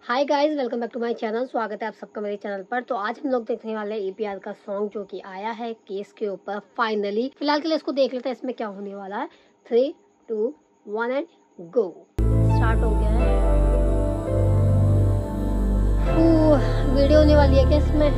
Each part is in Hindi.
Hi guys, welcome back to my channel. स्वागत है आप सबका मेरे चैनल पर। तो आज हम लोग देखने वाले हैं एपीआर का सॉन्ग जो कि आया है केस के ऊपर फाइनली। फिलहाल के लिए इसको देख लेते हैं इसमें क्या होने वाला है। 3, 2, 1 एंड गो। स्टार्ट हो गया है। वीडियो होने वाली है क्या इसमें?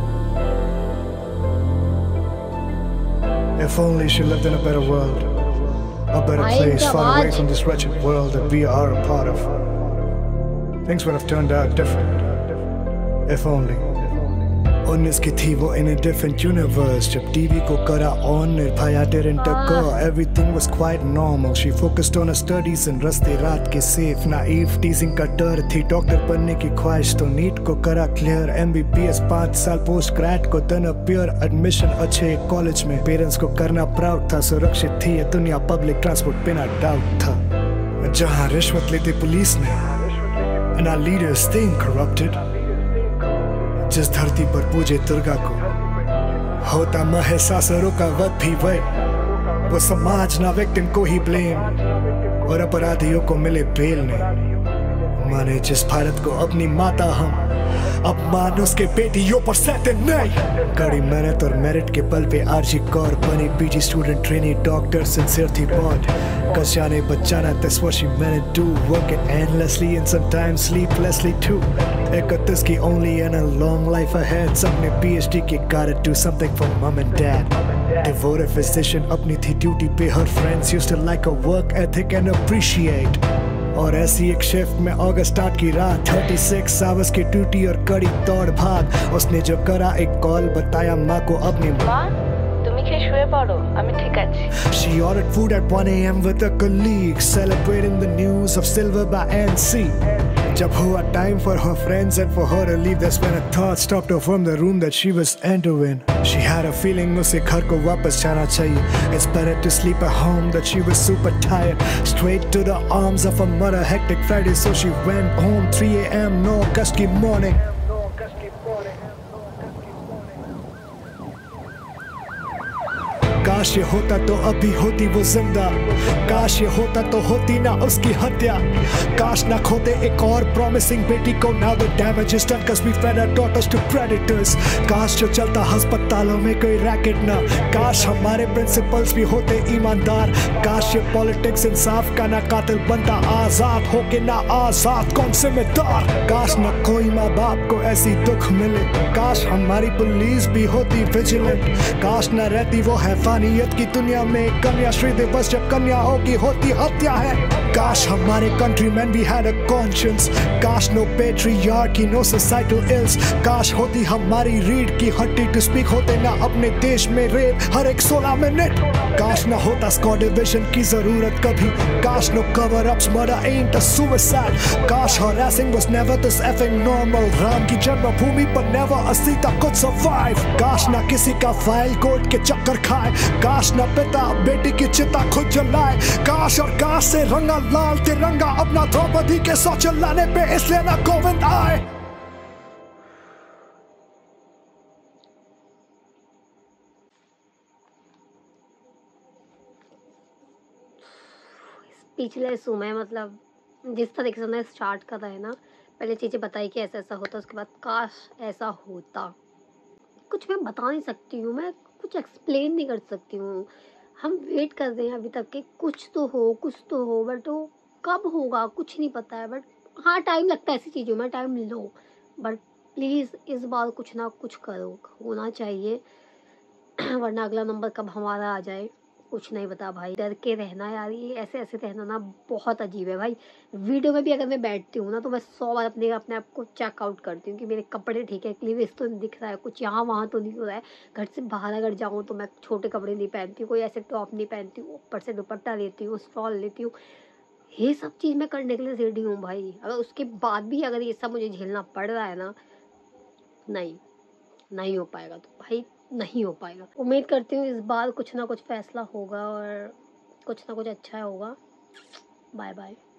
If only she lived in a better world, a better place, far away from this wretched world that we are a part of. Things would have turned out different. If only. 19 की थी वो in a different universe. जब टीवी को करा on, Nirbhaya didn't occur. Everything was quite normal. She focused on her studies and रस्ते रात के safe. Naive teasing का डर थी, डॉक्टर बनने की ख्वाहिश तो नीट को करा clear. MBBS 5 साल post grad को then appear. Admission अच्छे कॉलेज में, पेरेंट्स को करना प्राउड था. सुरक्षित थी ये दुनिया, पब्लिक ट्रांसपोर्ट बिना डाउट था. जहाँ रिश्वत लेते पुलिस ने and our leaders staying corrupted. जिस धरती पर पूजे दुर्गा को होता महिषासुरों का वध भी वही. वो समाज ना विक्टिम को ही ब्लेम और अपराधियों को मिले बेल नहीं. माने जिस भारत को अपनी माता हम, अपमान उसके बेटियों पर सहते नहीं. कड़ी मेहनत और मेरिट के बल पे आरजी कौर बनी PG student, trainee, doctor, sincere थी बहुत. कशाने बचाना that's what she meant to do. Working endlessly and sometimes sleeplessly too. 31 की only and a long life ahead. सबने PhD की gotta do something for mom and dad. Devoted physician अपनी थी ड्यूटी पे. Her friends used to like her work ethic and appreciate. और ऐसी एक शिफ्ट में अगस्त स्टार्ट की रात. 36 आवर्स की ड्यूटी और कड़ी दौड़ भाग. उसने जो करा एक कॉल, बताया माँ को अपनी She ordered food at 1 a.m. with a colleague, celebrating the news of silver by NC. जब हुआ time for her friends and for her to leave, that's when a thought stopped her from the room that she was entering. She had a feeling उसे घर को वापस जाना चाहिए. It's better to sleep at home, that she was super tired. Straight to the arms of her mother, hectic Friday, so she went home. 3 a.m. no August की morning. काश ये होता तो अभी होती वो जिंदा. काश ये होता तो होती ना उसकी हत्या. काश ना खोते एक और प्रॉमिसिंग बेटी को. Now the damage is done cause we fed our daughters to predators. काश जो चलता अस्पतालों में कोई रैकेट ना. काश हमारे प्रिंसिपल्स भी होते ईमानदार. काश ये पॉलिटिक्स इंसाफ का ना कातिल बनता. आजाद होके ना आजाद कौन जिम्मेदार. काश ना कोई माँ बाप को ऐसी दुख मिले. काश हमारी पुलिस भी होती विजिलेंट. काश ना रहती वो हैवानियत की दुनिया में कन्या श्री दिवस, जब कन्या होगी होती हत्या है. काश हमारे कंट्रीमैन भी had a conscience. काश no patriarchy, no societal ills. काश होती हमारी रीढ़ की हड्डी to speak, होते ना अपने देश में रेप हर एक 16 मिनट. काश ना होता स्क्वाड डिवीजन की जरूरत कभी. काश no cover ups, murder ain't a suicide. काश harassing was never this effing normal. Ram की जन्मभूमि पर never a Sita could survive. काश ना किसी का फाइल कोर्ट के चक्कर खाए. काश ना पिता बेटी की चिता खुद जलाए. काश और काश से रंगा लाल तिरंगा अपना द्रौपदी के सौ चिल्लाने पे, इसलिए ना गोविंद आए. स्पीचलेस हूँ मैं. मतलब जिस तरीके से मैं स्टार्ट कर रहा है ना, पहले चीज़ें बताई कि ऐसा ऐसा होता, उसके बाद काश ऐसा होता. कुछ मैं बता नहीं सकती हूँ, मैं कुछ एक्सप्लेन नहीं कर सकती हूँ. हम वेट कर रहे हैं अभी तक कि कुछ तो हो, बट वो कब होगा कुछ नहीं पता है. बट हाँ, टाइम लगता है ऐसी चीज़ों में, टाइम लो. बट प्लीज़ इस बार कुछ ना कुछ करो, होना चाहिए. वरना अगला नंबर कब हमारा आ जाए कुछ नहीं पता भाई. डर के रहना यार, ये ऐसे ऐसे रहना ना बहुत अजीब है भाई. वीडियो में भी अगर मैं बैठती हूँ ना तो मैं 100 बार अपने आप को चेकआउट करती हूँ कि मेरे कपड़े ठीक है, क्लीवेज तो नहीं दिख रहा है, कुछ यहाँ वहाँ तो नहीं हो रहा है. घर से बाहर अगर जाऊँ तो मैं छोटे कपड़े नहीं पहनती हूँ, कोई ऐसे टॉप नहीं पहनती हूँ, ऊपर से दुपट्टा लेती हूँ, स्टॉल लेती हूँ. ये सब चीज़ मैं करने के लिए रेडी हूँ भाई. अगर उसके बाद भी अगर ये सब मुझे झेलना पड़ रहा है ना, नहीं नहीं हो पाएगा तो भाई नहीं हो पाएगा. उम्मीद करती हूँ इस बार कुछ ना कुछ फैसला होगा और कुछ ना कुछ अच्छा होगा. Bye bye.